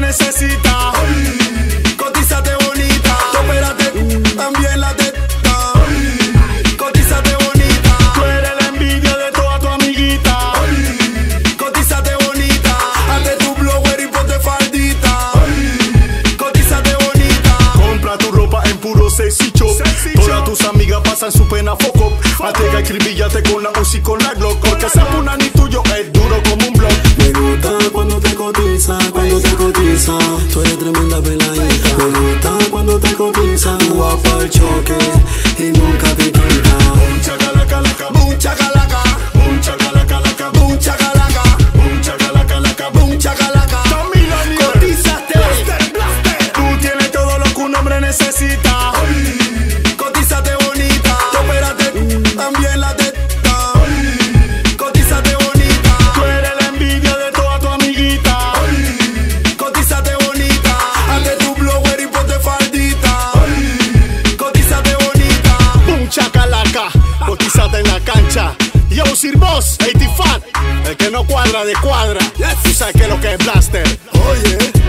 necesita. Cotízate bonita, opérate también la teta. Cotízate bonita, tú eres la envidia de toda tu amiguita. Cotízate bonita, hazte tu blower y ponte faldita. Cotízate bonita, compra tu ropa en puro sexy shop. Todas tus amigas pasan su pena foco. Atega y escribíllate con la UCI con la Glock. Porque ese punani tuyo es duro como un blog. Me gusta cuando te cotiza, tú eres tremenda peladita. Me gusta cuando te cotiza, guapa al choque y nunca te quita. Mucha calaca, mucha calaca, mucha calaca, mucha calaca, mucha calaca, mucha calaca. Cotízate, blaster. Tú tienes todo lo que un hombre necesita. Cotízate bonita, opérate también la teta. Cotízate bonita, tú eres la envidia de toda tu amiguita. Cotízate bonita, hazte tu blower y ponte faldita. Cotízate bonita, mucha calaca, cotízate en la cancha. Yo, Sir Boss, 85, el que no cuadra de cuadra. Tú sabes que lo que es Blaster. Oye.